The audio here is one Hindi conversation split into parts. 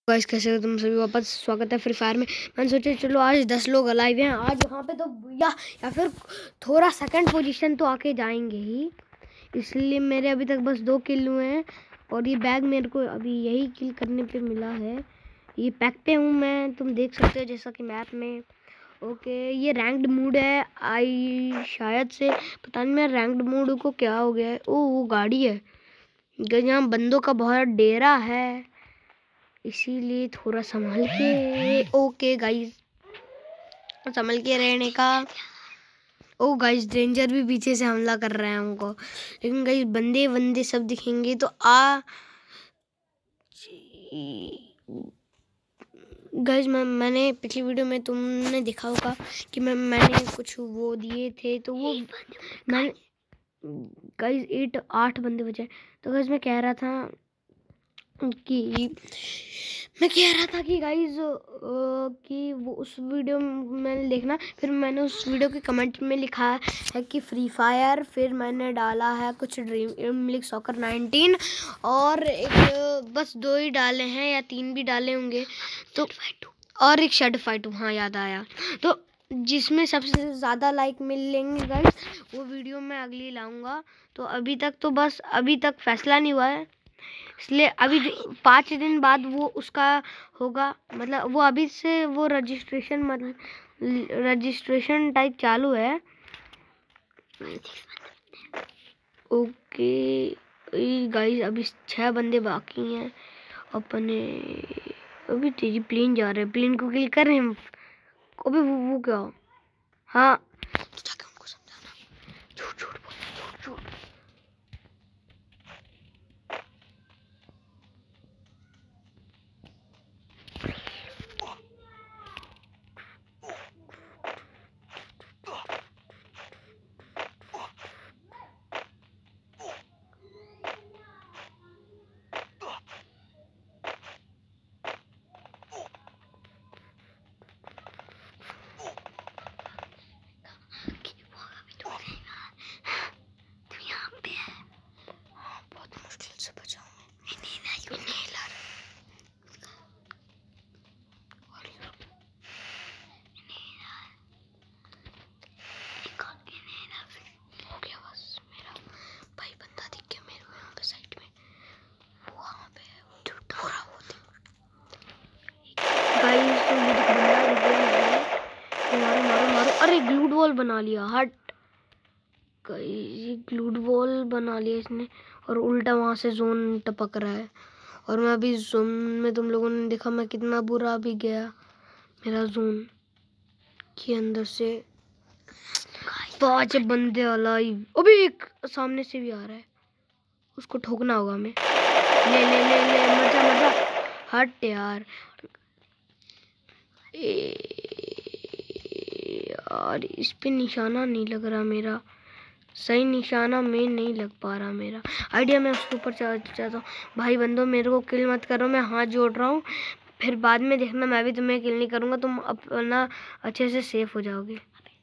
गाइस कैसे हो तुम सभी। वापस स्वागत है फ्री फायर में। मैंने सोचा चलो आज 10 लोग अलाइव हैं आज यहाँ पे, तो या फिर थोड़ा सेकंड पोजीशन तो आके जाएंगे ही, इसलिए मेरे अभी तक बस 2 किल हुए हैं और ये बैग मेरे को अभी यही किल करने पे मिला है। ये पैक पे हूँ मैं, तुम देख सकते हो जैसा कि मैप में। ओके, ये रैंक्ड मूड है। शायद से पता नहीं मैं रैंक्ड मूड को क्या हो गया है। ओ वो गाड़ी है, यहाँ बंदों का बहुत डेरा है, इसीलिए थोड़ा संभल के। ओके गाइस, संभल के रहने का। ओ गाइस, डेंजर भी पीछे से हमला कर रहे हैं हमको, लेकिन गाइस बंदे बंदे सब दिखेंगे तो गाइस मैंने पिछली वीडियो में तुमने देखा होगा कि मैंने कुछ वो दिए थे, तो वो मैंने गाइस 8 बंदे बचे। तो गाइस मैं कह रहा था कि गाइज कि वो उस वीडियो मैंने देखना, फिर मैंने उस वीडियो के कमेंट में लिखा है कि फ्री फायर, फिर मैंने डाला है कुछ ड्रीम लीग सॉकर 19 और एक बस 2 ही डाले हैं या 3 भी डाले होंगे, तो और एक शेड फाइट। हाँ याद आया, तो जिसमें सबसे ज़्यादा लाइक मिलेंगे गाइज वो वीडियो मैं अगली लाऊंगा। तो अभी तक फैसला नहीं हुआ है, इसलिए अभी 5 दिन बाद वो उसका होगा, मतलब वो अभी से वो रजिस्ट्रेशन टाइप चालू है। ओके गाइस, अभी 6 बंदे बाकी हैं अपने। अभी तेजी प्लेन जा रहे हैं, प्लेन को किल कर रहे हैं। अबे वो क्या? हाँ तो जाके उनको समझाना, झूठ झूठ बोल, झूठ झूठ। मारो, अरे ग्लूड वॉल बना लिया। हट गाइस, ग्लूड वॉल बना लिया इसने और उल्टा वहां से जोन टपक रहा है, और मैं अभी जोन में, तुम लोगों ने देखा मैं कितना बुरा भी गया। मेरा जोन के अंदर से 5 बंदे अलाइव। अभी एक सामने से भी आ रहा है, उसको ठोकना होगा हमें। ले ले ले ले, मजा। हट यार, यार इस पे निशाना नहीं लग रहा मेरा, सही निशाना में नहीं लग पा रहा मेरा। आइडिया मैं उसके ऊपर चाहता हूँ। भाई बंदो मेरे को किल मत करो, मैं हाथ जोड़ रहा हूँ, फिर बाद में देखना मैं भी तुम्हें किल नहीं करूँगा, तुम अपना अच्छे से सेफ हो जाओगे।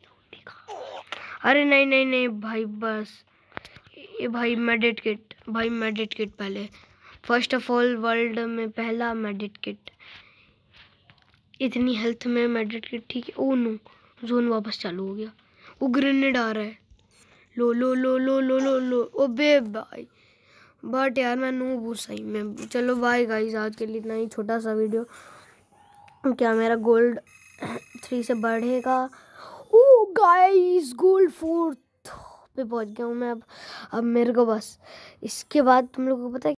अरे नहीं भाई, बस ये भाई मेडिट किट, पहले फर्स्ट ऑफ ऑल वर्ल्ड में पहला मेडिट किट, इतनी हेल्थ में मेडिट किट, ठीक है। ओ नो, जोन वापस चालू हो गया। वो ग्रेनेड आ रहा है, लो लो लो लो लो लो लो। ओबे भाई, बट यार मैं नूब हूँ सही में। चलो बाय गाइस, आज के लिए इतना ही छोटा सा वीडियो। क्या मेरा गोल्ड 3 से बढ़ेगा? ओ गाइस, गोल्ड 4 पे पहुंच गया हूँ मैं। अब मेरे को बस इसके बाद तुम लोगों को पता है